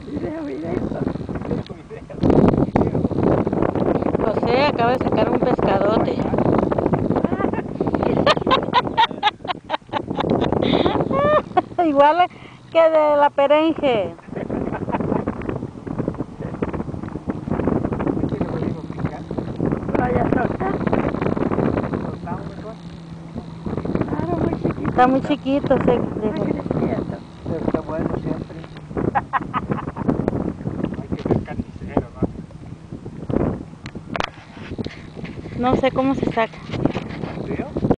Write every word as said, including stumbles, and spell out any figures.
Video, video. José acaba de sacar un pescadote. Igual que de la perenje. Vaya a soltar. Claro, muy chiquito. Está muy chiquito, sí. Está creciendo. Pero está bueno siempre. Hay que ser carnicero, ¿no? No sé cómo se saca.